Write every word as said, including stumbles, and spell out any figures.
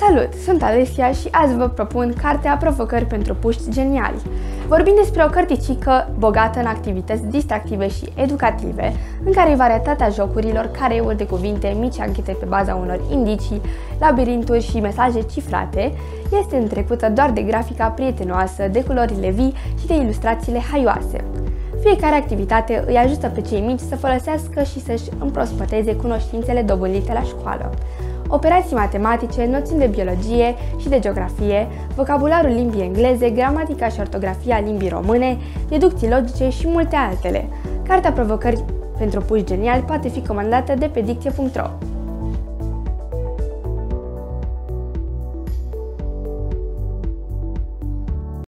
Salut! Sunt Alessia și azi vă propun cartea Provocări pentru puști geniali. Vorbim despre o cărticică bogată în activități distractive și educative, în care varietatea jocurilor, careuri de cuvinte, mici anchete pe baza unor indicii, labirinturi și mesaje cifrate, este întrecută doar de grafica prietenoasă, de culorile vii și de ilustrațiile haioase. Fiecare activitate îi ajută pe cei mici să folosească și să-și împrospăteze cunoștințele dobândite la școală. Operații matematice, noțiuni de biologie și de geografie, vocabularul limbii engleze, gramatica și ortografia limbii române, deducții logice și multe altele. Cartea Provocări pentru puști geniali poate fi comandată de pe dicție punct ro.